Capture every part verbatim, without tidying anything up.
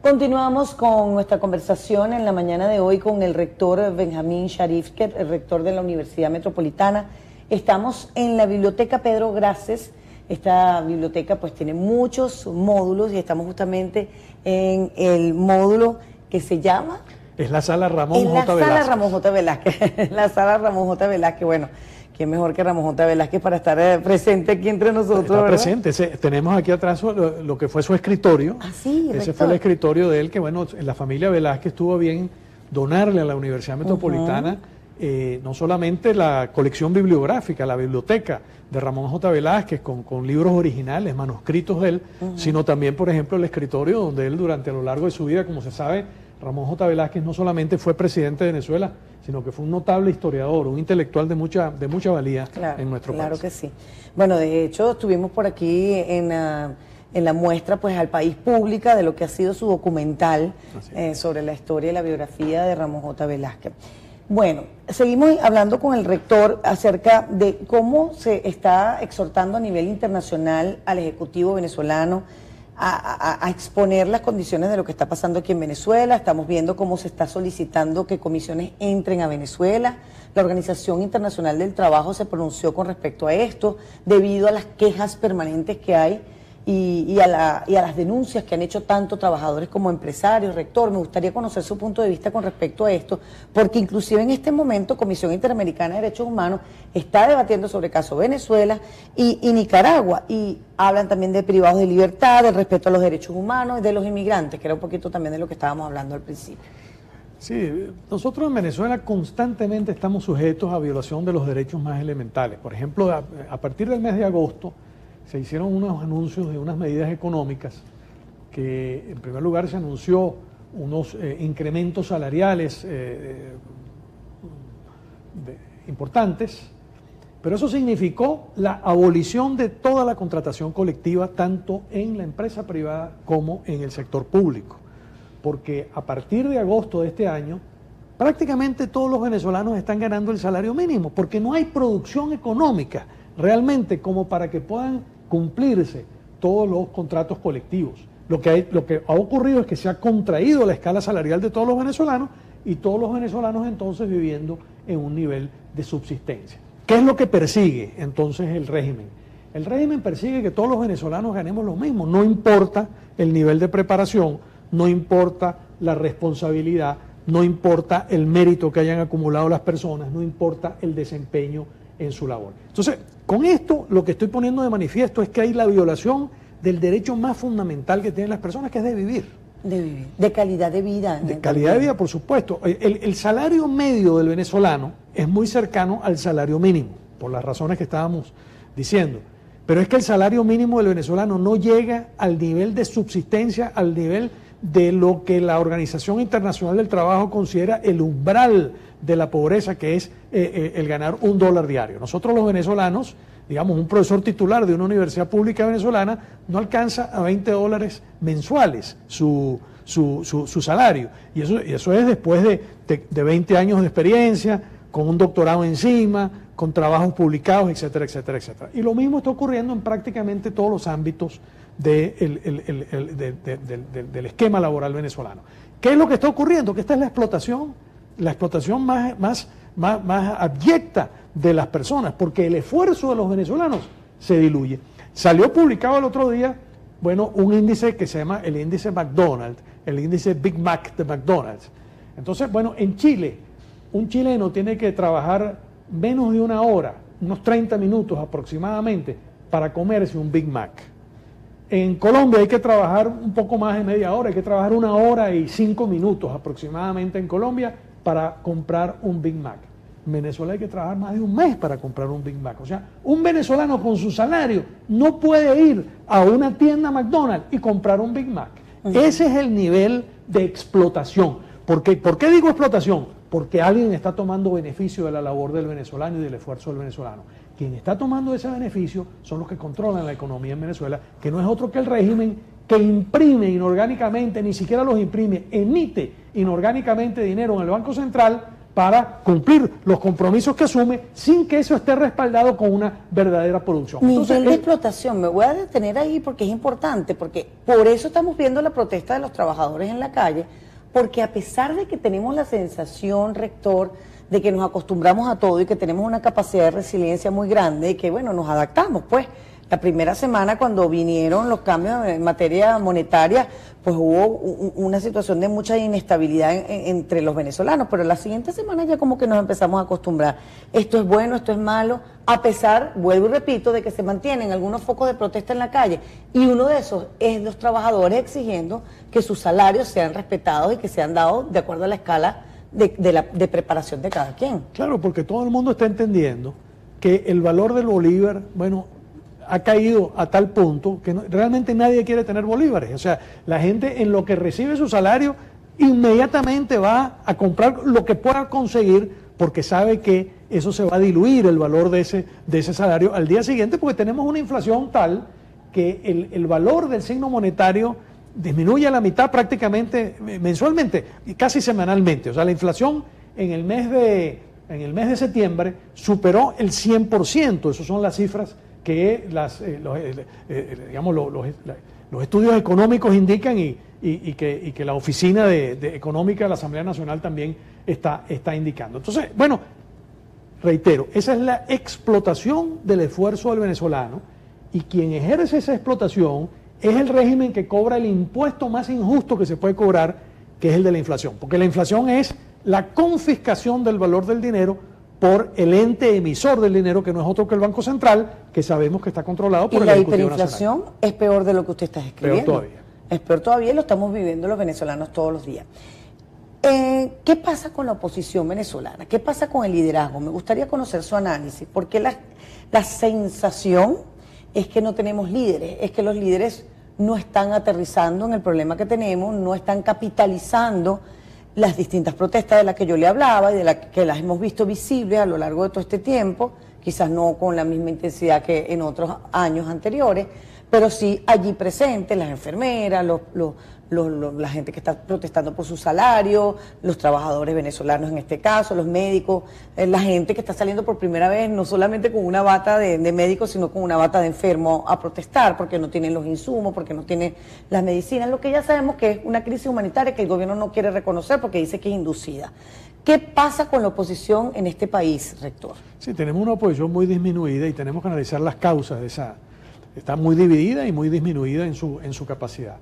Continuamos con nuestra conversación en la mañana de hoy con el rector Benjamín Sharifket, el rector de la Universidad Metropolitana. Estamos en la Biblioteca Pedro Grases. Esta biblioteca pues tiene muchos módulos y estamos justamente en el módulo que se llama... Es la sala Ramón en J. la Velázquez. sala Ramón J. Velázquez. La sala Ramón J. Velázquez, bueno... ¿Quién mejor que Ramón J. Velázquez para estar eh, presente aquí entre nosotros? Está ¿verdad? presente. Ese, tenemos aquí atrás lo, lo que fue su escritorio. Ah, sí, Ese rector. fue el escritorio de él, que bueno, la familia Velázquez estuvo bien donarle a la Universidad Metropolitana uh-huh. eh, no solamente la colección bibliográfica, la biblioteca de Ramón J. Velázquez con, con libros originales, manuscritos de él, uh-huh. sino también, por ejemplo, el escritorio donde él durante a lo largo de su vida, como se sabe, Ramón J. Velázquez no solamente fue presidente de Venezuela, sino que fue un notable historiador, un intelectual de mucha de mucha valía claro, en nuestro claro país. Claro que sí. Bueno, de hecho, estuvimos por aquí en, uh, en la muestra pues al país pública de lo que ha sido su documental eh, sobre la historia y la biografía de Ramón J. Velázquez. Bueno, seguimos hablando con el rector acerca de cómo se está exhortando a nivel internacional al Ejecutivo venezolano A, a, a exponer las condiciones de lo que está pasando aquí en Venezuela. Estamos viendo cómo se está solicitando que comisiones entren a Venezuela. La Organización Internacional del Trabajo se pronunció con respecto a esto, debido a las quejas permanentes que hay y, y, a la, y a las denuncias que han hecho tanto trabajadores como empresarios. Rector, me gustaría conocer su punto de vista con respecto a esto, porque inclusive en este momento Comisión Interamericana de Derechos Humanos está debatiendo sobre el caso Venezuela y, y Nicaragua, y hablan también de privados de libertad, del respeto a los derechos humanos y de los inmigrantes, que era un poquito también de lo que estábamos hablando al principio. Sí, nosotros en Venezuela constantemente estamos sujetos a violación de los derechos más elementales. Por ejemplo, a, a partir del mes de agosto se hicieron unos anuncios de unas medidas económicas que, en primer lugar, se anunció unos eh, incrementos salariales eh, de, importantes, pero eso significó la abolición de toda la contratación colectiva, tanto en la empresa privada como en el sector público, porque a partir de agosto de este año, prácticamente todos los venezolanos están ganando el salario mínimo, porque no hay producción económica realmente como para que puedan cumplirse todos los contratos colectivos. Lo que, hay, lo que ha ocurrido es que se ha contraído la escala salarial de todos los venezolanos y todos los venezolanos entonces viviendo en un nivel de subsistencia. ¿Qué es lo que persigue entonces el régimen? El régimen persigue que todos los venezolanos ganemos lo mismo, no importa el nivel de preparación, no importa la responsabilidad, no importa el mérito que hayan acumulado las personas, no importa el desempeño en su labor. Entonces, con esto lo que estoy poniendo de manifiesto es que hay la violación del derecho más fundamental que tienen las personas, que es de vivir. De vivir, de calidad de vida. De calidad de vida, por supuesto. El, el salario medio del venezolano es muy cercano al salario mínimo, por las razones que estábamos diciendo. Pero es que el salario mínimo del venezolano no llega al nivel de subsistencia, al nivel de lo que la Organización Internacional del Trabajo considera el umbral de la pobreza, que es eh, eh, el ganar un dólar diario. Nosotros los venezolanos, digamos, un profesor titular de una universidad pública venezolana no alcanza a veinte dólares mensuales su, su, su, su salario. Y eso, y eso es después de, de, de veinte años de experiencia, con un doctorado encima, con trabajos publicados, etcétera, etcétera, etcétera. Y lo mismo está ocurriendo en prácticamente todos los ámbitos de el, el, el, el, de, de, de, de, del esquema laboral venezolano. ¿Qué es lo que está ocurriendo? Que esta es la explotación, la explotación más, más, más, más abyecta de las personas, porque el esfuerzo de los venezolanos se diluye. Salió publicado el otro día, bueno, un índice que se llama el índice McDonald's, el índice Big Mac de McDonald's. Entonces, bueno, en Chile, un chileno tiene que trabajar menos de una hora, unos treinta minutos aproximadamente, para comerse un Big Mac. En Colombia hay que trabajar un poco más de media hora, hay que trabajar una hora y cinco minutos aproximadamente en Colombia para comprar un Big Mac. En Venezuela hay que trabajar más de un mes para comprar un Big Mac. O sea, un venezolano con su salario no puede ir a una tienda McDonald's y comprar un Big Mac. Uh-huh. Ese es el nivel de explotación. ¿Por qué? ¿Por qué digo explotación? Porque alguien está tomando beneficio de la labor del venezolano y del esfuerzo del venezolano. Quien está tomando ese beneficio son los que controlan la economía en Venezuela, que no es otro que el régimen que imprime inorgánicamente, ni siquiera los imprime, emite inorgánicamente dinero en el Banco Central para cumplir los compromisos que asume sin que eso esté respaldado con una verdadera producción. Nivel Entonces, de es, explotación, me voy a detener ahí porque es importante, porque por eso estamos viendo la protesta de los trabajadores en la calle, porque a pesar de que tenemos la sensación, rector, de que nos acostumbramos a todo y que tenemos una capacidad de resiliencia muy grande y que, bueno, nos adaptamos, pues. La primera semana cuando vinieron los cambios en materia monetaria, pues hubo una situación de mucha inestabilidad en, en, entre los venezolanos, pero la siguiente semana ya como que nos empezamos a acostumbrar. Esto es bueno, esto es malo, a pesar, vuelvo y repito, de que se mantienen algunos focos de protesta en la calle, y uno de esos es los trabajadores exigiendo que sus salarios sean respetados y que sean dados de acuerdo a la escala de, de, la, de preparación de cada quien. Claro, porque todo el mundo está entendiendo que el valor del bolívar, bueno, ha caído a tal punto que no, realmente nadie quiere tener bolívares. O sea, la gente en lo que recibe su salario inmediatamente va a comprar lo que pueda conseguir porque sabe que eso se va a diluir el valor de ese, de ese salario al día siguiente, porque tenemos una inflación tal que el, el valor del signo monetario disminuye a la mitad prácticamente mensualmente y casi semanalmente. O sea, la inflación en el mes de, en el mes de septiembre superó el cien por ciento. Esas son las cifras que las, eh, los, eh, eh, digamos, los, los, los estudios económicos indican y, y, y, que, y que la Oficina de, de Económica de la Asamblea Nacional también está, está indicando. Entonces, bueno, reitero, esa es la explotación del esfuerzo del venezolano, y quien ejerce esa explotación es el régimen que cobra el impuesto más injusto que se puede cobrar, que es el de la inflación, porque la inflación es la confiscación del valor del dinero por el ente emisor del dinero, que no es otro que el Banco Central, que sabemos que está controlado por el Ejecutivo Nacional. Y la hiperinflación es peor de lo que usted está escribiendo. Peor todavía. Es peor todavía y lo estamos viviendo los venezolanos todos los días. Eh, ¿Qué pasa con la oposición venezolana? ¿Qué pasa con el liderazgo? Me gustaría conocer su análisis, porque la, la sensación es que no tenemos líderes, es que los líderes no están aterrizando en el problema que tenemos, no están capitalizando las distintas protestas de las que yo le hablaba y de las que las hemos visto visibles a lo largo de todo este tiempo, quizás no con la misma intensidad que en otros años anteriores, pero sí allí presentes, las enfermeras, los, los, los, los, la gente que está protestando por su salario, los trabajadores venezolanos en este caso, los médicos, eh, la gente que está saliendo por primera vez no solamente con una bata de, de médico, sino con una bata de enfermo a protestar porque no tienen los insumos, porque no tienen las medicinas, lo que ya sabemos que es una crisis humanitaria que el gobierno no quiere reconocer porque dice que es inducida. ¿Qué pasa con la oposición en este país, rector? Sí, tenemos una oposición muy disminuida y tenemos que analizar las causas de esa. Está muy dividida y muy disminuida en su, en su capacidad.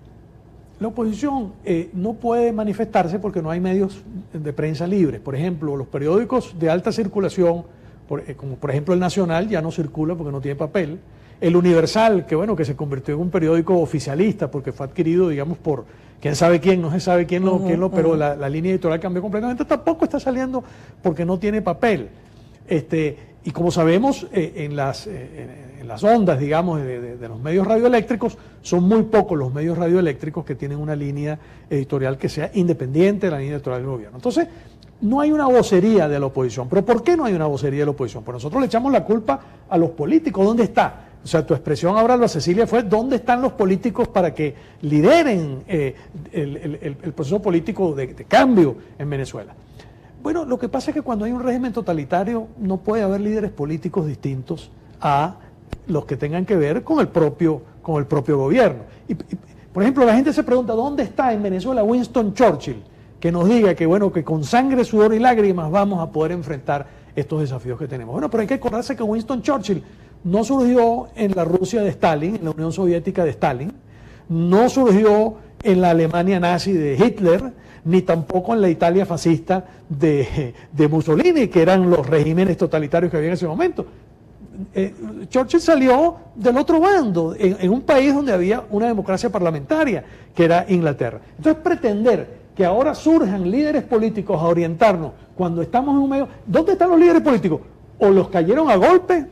La oposición eh, no puede manifestarse porque no hay medios de prensa libres. Por ejemplo, los periódicos de alta circulación, por, eh, como por ejemplo el Nacional, ya no circula porque no tiene papel. El Universal, que bueno, que se convirtió en un periódico oficialista porque fue adquirido, digamos, por quién sabe quién, no se sabe quién lo, uh-huh, quién lo pero uh-huh. la, la línea editorial cambió completamente. Tampoco está saliendo porque no tiene papel. Este, y como sabemos, eh, en las... Eh, en las ondas, digamos, de, de, de los medios radioeléctricos, son muy pocos los medios radioeléctricos que tienen una línea editorial que sea independiente de la línea editorial del gobierno. Entonces, no hay una vocería de la oposición. ¿Pero por qué no hay una vocería de la oposición? Pues nosotros le echamos la culpa a los políticos. ¿Dónde está? O sea, tu expresión ahora, Alba Cecilia, fue ¿dónde están los políticos para que lideren eh, el, el, el, el proceso político de, de cambio en Venezuela? Bueno, lo que pasa es que cuando hay un régimen totalitario no puede haber líderes políticos distintos a los que tengan que ver con el propio, con el propio gobierno. Y, y, por ejemplo, la gente se pregunta, ¿dónde está en Venezuela Winston Churchill? Que nos diga que, bueno, que con sangre, sudor y lágrimas vamos a poder enfrentar estos desafíos que tenemos. Bueno, pero hay que acordarse que Winston Churchill no surgió en la Rusia de Stalin, en la Unión Soviética de Stalin, no surgió en la Alemania nazi de Hitler, ni tampoco en la Italia fascista de, de Mussolini, que eran los regímenes totalitarios que había en ese momento. Eh, Churchill salió del otro bando, en, en un país donde había una democracia parlamentaria, que era Inglaterra. Entonces, pretender que ahora surjan líderes políticos a orientarnos cuando estamos en un medio... ¿Dónde están los líderes políticos? O los cayeron a golpe,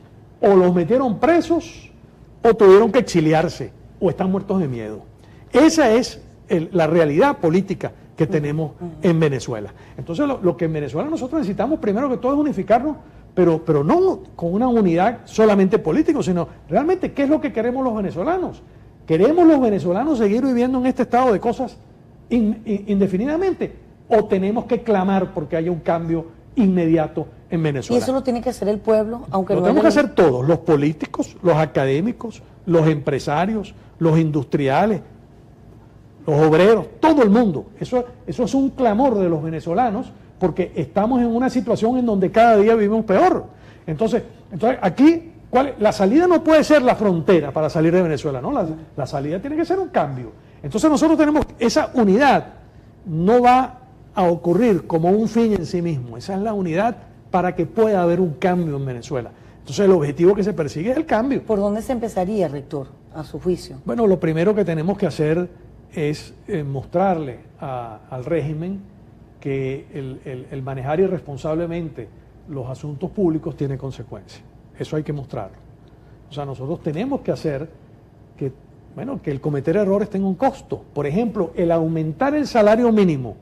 o los metieron presos, o tuvieron que exiliarse, o están muertos de miedo. Esa es el, la realidad política que tenemos en Venezuela. Entonces, lo, lo que en Venezuela nosotros necesitamos primero que todo es unificarnos, Pero, pero no con una unidad solamente política, sino realmente qué es lo que queremos los venezolanos. ¿Queremos los venezolanos seguir viviendo en este estado de cosas in, in, indefinidamente? o tenemos que clamar porque haya un cambio inmediato en Venezuela. ¿Y eso lo tiene que hacer el pueblo? Aunque lo no tenemos que haya... hacer todos, los políticos, los académicos, los empresarios, los industriales, los obreros, todo el mundo. Eso, eso es un clamor de los venezolanos porque estamos en una situación en donde cada día vivimos peor. Entonces, entonces aquí, ¿cuál es? La salida no puede ser la frontera para salir de Venezuela, ¿no? La, la salida tiene que ser un cambio. Entonces nosotros tenemos esa unidad, no va a ocurrir como un fin en sí mismo, esa es la unidad para que pueda haber un cambio en Venezuela. Entonces el objetivo que se persigue es el cambio. ¿Por dónde se empezaría, rector, a su juicio? Bueno, lo primero que tenemos que hacer es eh, mostrarle a, al régimen que el, el, el manejar irresponsablemente los asuntos públicos tiene consecuencias. Eso hay que mostrarlo. O sea, nosotros tenemos que hacer que, bueno, que el cometer errores tenga un costo. Por ejemplo, el aumentar el salario mínimo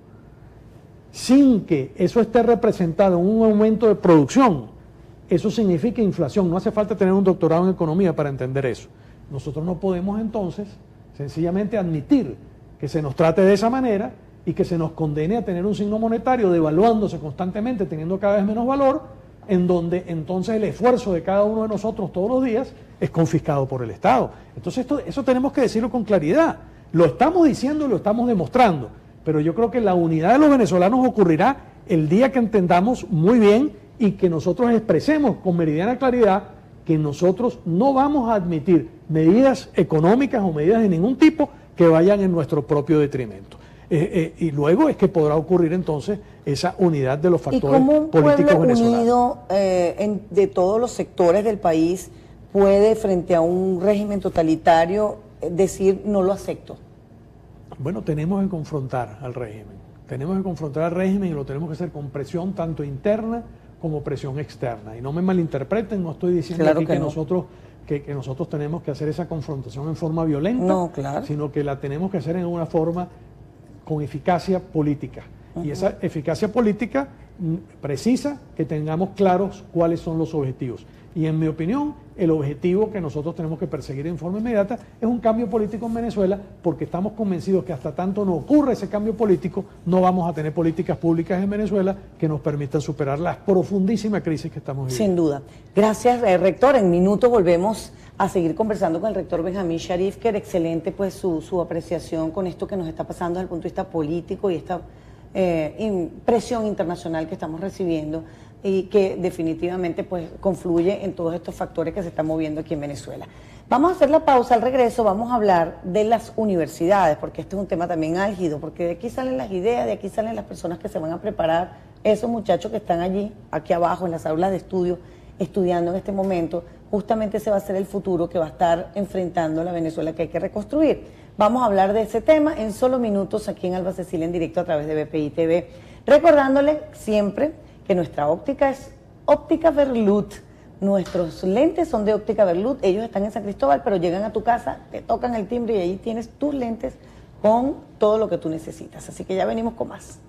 sin que eso esté representado en un aumento de producción, eso significa inflación. No hace falta tener un doctorado en economía para entender eso. Nosotros no podemos entonces sencillamente admitir que se nos trate de esa manera y que se nos condene a tener un signo monetario devaluándose constantemente, teniendo cada vez menos valor, en donde entonces el esfuerzo de cada uno de nosotros todos los días es confiscado por el Estado. Entonces esto, eso tenemos que decirlo con claridad. Lo estamos diciendo y lo estamos demostrando, pero yo creo que la unidad de los venezolanos ocurrirá el día que entendamos muy bien y que nosotros expresemos con meridiana claridad que nosotros no vamos a admitir medidas económicas o medidas de ningún tipo que vayan en nuestro propio detrimento. Eh, eh, y luego es que podrá ocurrir entonces esa unidad de los factores políticos venezolanos. ¿Y cómo un pueblo unido eh, en, de todos los sectores del país puede, frente a un régimen totalitario, decir no lo acepto? Bueno, tenemos que confrontar al régimen. Tenemos que confrontar al régimen y lo tenemos que hacer con presión tanto interna como presión externa. Y no me malinterpreten, no estoy diciendo claro aquí que, que no. nosotros que, que nosotros tenemos que hacer esa confrontación en forma violenta, no, claro. sino que la tenemos que hacer en una forma con eficacia política. Uh-huh. Y esa eficacia política precisa que tengamos claros cuáles son los objetivos. Y en mi opinión, el objetivo que nosotros tenemos que perseguir en forma inmediata es un cambio político en Venezuela, porque estamos convencidos que hasta tanto no ocurra ese cambio político, no vamos a tener políticas públicas en Venezuela que nos permitan superar la profundísima crisis que estamos viviendo. Sin duda. Gracias, eh, rector. En minutos volvemos a seguir conversando con el rector Benjamín Sharif, que era excelente pues su, su apreciación con esto que nos está pasando desde el punto de vista político y esta eh, in, presión internacional que estamos recibiendo y que definitivamente pues confluye en todos estos factores que se están moviendo aquí en Venezuela. Vamos a hacer la pausa. Al regreso vamos a hablar de las universidades, porque este es un tema también álgido, porque de aquí salen las ideas, de aquí salen las personas que se van a preparar, esos muchachos que están allí, aquí abajo en las aulas de estudio, estudiando en este momento. Justamente ese va a ser el futuro que va a estar enfrentando la Venezuela que hay que reconstruir. Vamos a hablar de ese tema en solo minutos aquí en Alba Cecilia en directo a través de B P I T V. Recordándole siempre que nuestra óptica es Óptica Berlut. Nuestros lentes son de Óptica Berlut. Ellos están en San Cristóbal, pero llegan a tu casa, te tocan el timbre y ahí tienes tus lentes con todo lo que tú necesitas. Así que ya venimos con más.